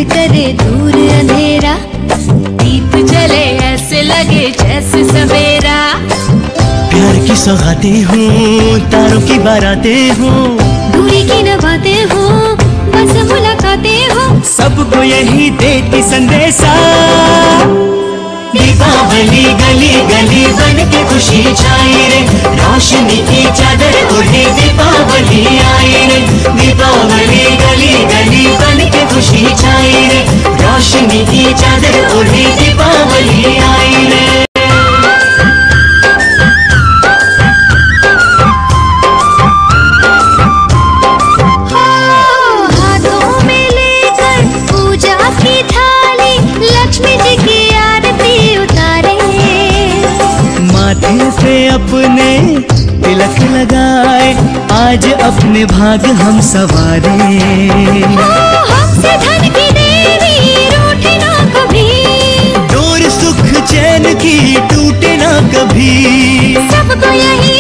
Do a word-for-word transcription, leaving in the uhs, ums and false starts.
ऐसे करे दूर अंधेरा, दीप जले ऐसे लगे जैसे सवेरा। प्यार की सौगातें हूँ, तारों की बारातें हूँ, दूरी की नवातें हूँ, बस मुलाकातें हूँ, सबको यही देती संदेशा। दीपावली गली गली बन के खुशी छाई रे, रोशनी की चादर ओढ़े दीपावली आई रे। दीपावली गली गली बन के खुशी छाई रे, रोशनी की चादर ओढ़े दीपावली आई रे। हाथों में लेकर पूजा की थाली, लक्ष्मी जी की आरती उतारे। माथे पे अपने तिलक लगाए, आज अपने भाग हम सवारे। हमसे धन की देवी रूठे ना कभी, डोर सुख चैन की टूटे ना कभी, सबको यही